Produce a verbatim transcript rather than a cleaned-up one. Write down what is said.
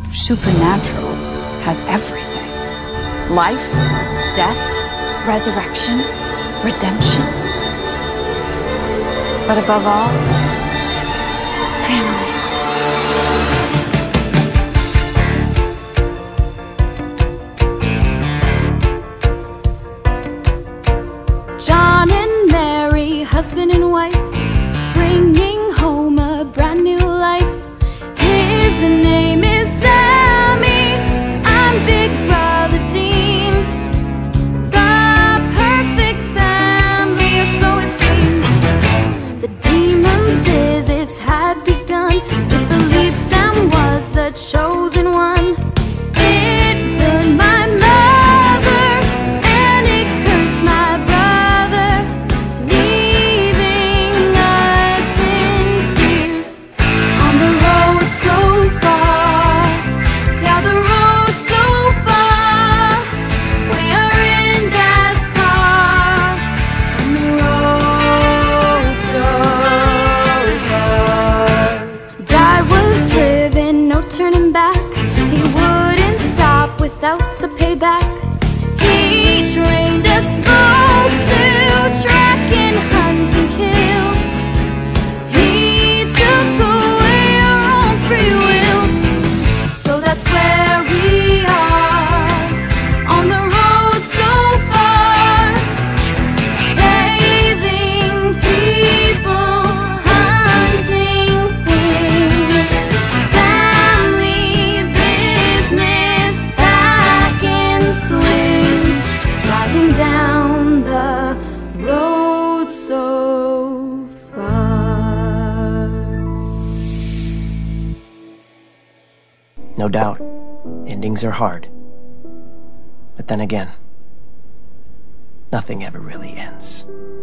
supernatural has everything. Life, death, resurrection, redemption. But above all, family. John and Mary, husband and wife, bringing home a brand new life. His name is Sammy, I'm Big Brother Dean. The perfect family, or so it seemed. The demons' visits had begun. They believed Sam was the chosen one. It burned my mother and it cursed my brother, leaving us in tears. On the road so far, yeah, the road so far. We are in Dad's car, and the road so far. Dad was driven, no turning back. He wouldn't stop without the payback. He trained us both to track and hunt and kill. He took away our own free will. So that's where we are, on the road so far, saving people, hunting things, family business, pack and swing, driving down the road so far. No doubt, endings are hard. But then again, nothing ever really ends.